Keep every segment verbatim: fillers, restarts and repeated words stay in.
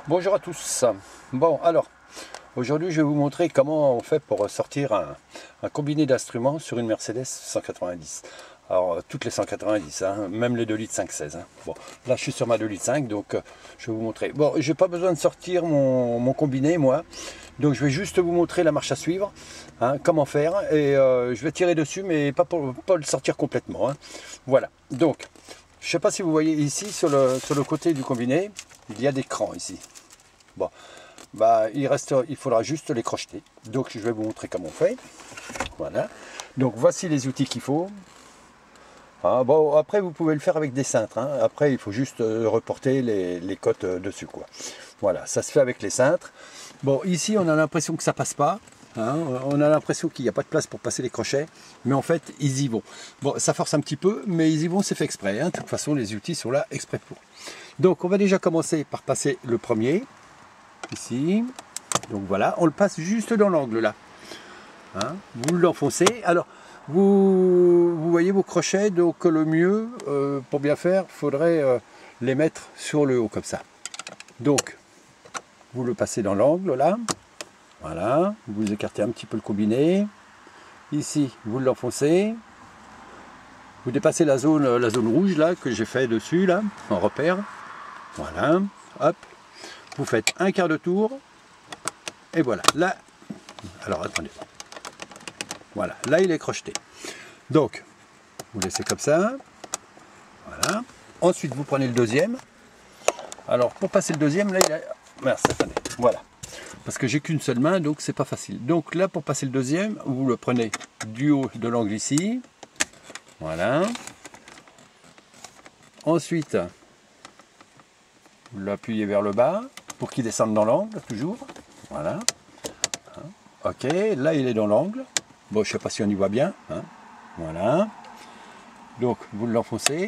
Bonjour à tous. Bon, alors, aujourd'hui je vais vous montrer comment on fait pour sortir un, un combiné d'instruments sur une Mercedes cent quatre-vingt-dix. Alors, toutes les cent quatre-vingt-dix, hein, même les deux litres cinq seize. Hein. Bon, là je suis sur ma deux litres cinq, donc euh, je vais vous montrer. Bon, j'ai pas besoin de sortir mon, mon combiné, moi. Donc je vais juste vous montrer la marche à suivre, hein, comment faire. Et euh, je vais tirer dessus, mais pas pour pas le sortir complètement. Hein. Voilà, donc, je sais pas si vous voyez ici, sur le, sur le côté du combiné, il y a des crans ici. Bon, bah, il, reste, il faudra juste les crocheter. Donc je vais vous montrer comment on fait. Voilà. Donc voici les outils qu'il faut. Ah, bon, après vous pouvez le faire avec des cintres. Hein. Après il faut juste reporter les, les côtes dessus, quoi. Voilà, ça se fait avec les cintres. Bon, ici on a l'impression que ça passe pas. Hein. On a l'impression qu'il n'y a pas de place pour passer les crochets. Mais en fait, ils y vont. Bon, ça force un petit peu, mais ils y vont, c'est fait exprès. Hein. De toute façon, les outils sont là exprès pour. Donc on va déjà commencer par passer le premier. Ici, donc voilà, on le passe juste dans l'angle là, hein, vous l'enfoncez. Alors vous, vous voyez vos crochets, donc le mieux euh, pour bien faire, il faudrait euh, les mettre sur le haut comme ça. Donc vous le passez dans l'angle là, voilà, vous écartez un petit peu le combiné. Ici vous l'enfoncez, vous dépassez la zone, la zone rouge là que j'ai fait dessus là, en repère. Voilà, hop. Vous faites un quart de tour, et voilà, là, alors attendez, voilà, là il est crocheté. Donc, vous laissez comme ça, voilà. Ensuite, vous prenez le deuxième. Alors, pour passer le deuxième, là, il a... Merci, attendez, voilà. Parce que j'ai qu'une seule main, donc c'est pas facile. Donc là, pour passer le deuxième, vous le prenez du haut de l'angle ici, voilà. Ensuite, vous l'appuyez vers le bas, pour qu'il descende dans l'angle, toujours. Voilà. Ok, là il est dans l'angle. Bon, je ne sais pas si on y voit bien. Hein. Voilà. Donc, vous l'enfoncez.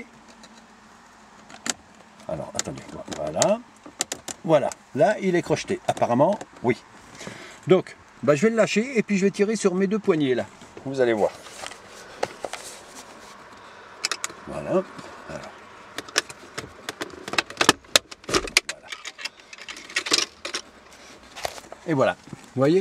Alors, attendez. Voilà. Voilà. Là, il est crocheté. Apparemment, oui. Donc, bah, je vais le lâcher et puis je vais tirer sur mes deux poignées, là. Vous allez voir. Voilà. Alors. Et voilà, vous voyez?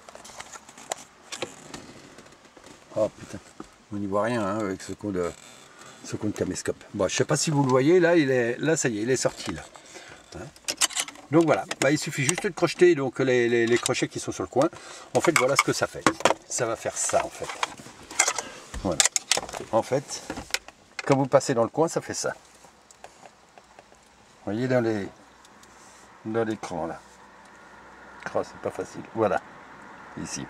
Oh putain, on n'y voit rien hein, avec ce coup de ce coup de caméscope. Bon, je sais pas si vous le voyez, là, il est, là, ça y est, il est sorti là. Hein, donc voilà, bah, il suffit juste de crocheter donc les, les, les crochets qui sont sur le coin. En fait, voilà ce que ça fait. Ça va faire ça en fait. Voilà. En fait, quand vous passez dans le coin, ça fait ça. Vous voyez dans les dans l'écran là. Oh, c'est pas facile. Voilà, ici.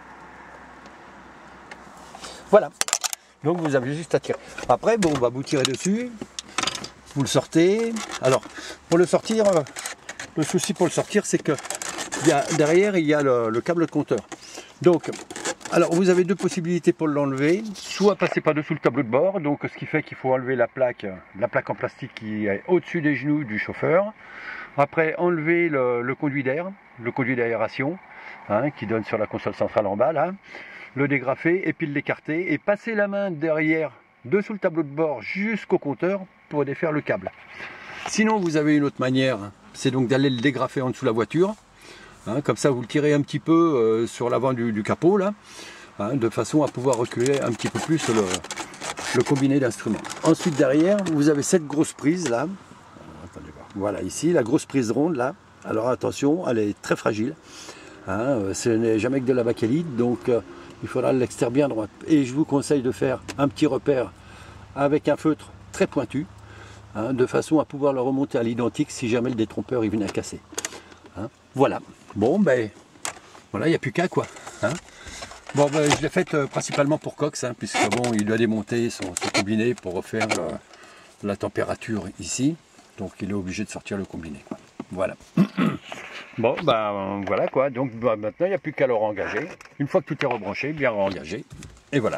Voilà. Donc vous avez juste à tirer. Après, bon, bah, vous tirez dessus, vous le sortez. Alors, pour le sortir, le souci pour le sortir, c'est que il y a, derrière, il y a le, le câble de compteur. Donc, alors vous avez deux possibilités pour l'enlever. Soit passer par-dessous le tableau de bord, donc ce qui fait qu'il faut enlever la plaque, la plaque en plastique qui est au-dessus des genoux du chauffeur. Après, enlever le, le conduit d'air, le conduit d'aération, hein, qui donne sur la console centrale en bas, là. Le dégrafer, et puis l'écarter, et passer la main derrière, dessous le tableau de bord, jusqu'au compteur, pour défaire le câble. Sinon, vous avez une autre manière, c'est donc d'aller le dégrafer en dessous de la voiture. Hein, comme ça, vous le tirez un petit peu euh, sur l'avant du, du capot, là, hein, de façon à pouvoir reculer un petit peu plus le, le combiné d'instruments. Ensuite, derrière, vous avez cette grosse prise, là. Voilà, ici, la grosse prise ronde, là. Alors attention, elle est très fragile. Hein, ce n'est jamais que de la bakélite, donc euh, il faudra l'extraire bien droite. Et je vous conseille de faire un petit repère avec un feutre très pointu, hein, de façon à pouvoir le remonter à l'identique si jamais le détrompeur il vient à casser. Hein, voilà. Bon, ben, voilà, il n'y a plus qu'à, quoi. Hein. Bon, ben, je l'ai faite euh, principalement pour Cox, hein, puisque bon, il doit démonter son, son combiné pour refaire euh, la température ici. Donc il est obligé de sortir le combiné, quoi. Voilà. Bon, ben voilà quoi. Donc bah, maintenant il n'y a plus qu'à le re-engager. Une fois que tout est rebranché, bien re-engagé. Et voilà.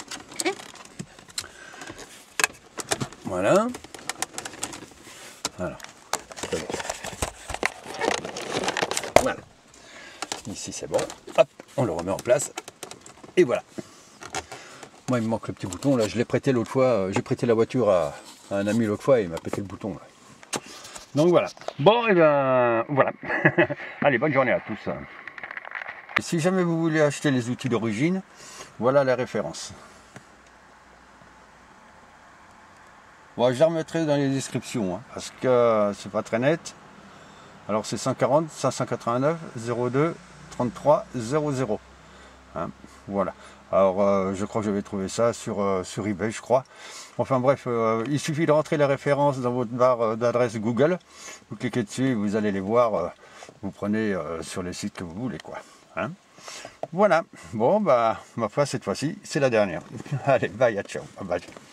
Voilà. Alors. Voilà. Ici c'est bon. Hop, on le remet en place. Et voilà. Moi il me manque le petit bouton là. Je l'ai prêté l'autre fois. J'ai prêté la voiture à, à un ami l'autre fois et il m'a pété le bouton là. Donc voilà. Bon, et ben voilà. Allez, bonne journée à tous. Et si jamais vous voulez acheter les outils d'origine, voilà la référence. Bon, je les remettrai dans les descriptions, hein, parce que c'est pas très net. Alors c'est cent quarante, cinq cent quatre-vingt-neuf, zéro deux, trente-trois, zéro zéro. Hein, voilà. Alors euh, je crois que j'avais trouvé ça sur, euh, sur eBay, je crois. Enfin bref, euh, il suffit de rentrer les références dans votre barre d'adresse Google. Vous cliquez dessus, vous allez les voir. Euh, vous prenez euh, sur les sites que vous voulez, quoi. Hein, voilà. Bon, bah, ma foi, cette fois-ci, c'est la dernière. Allez, bye, ciao. Bye.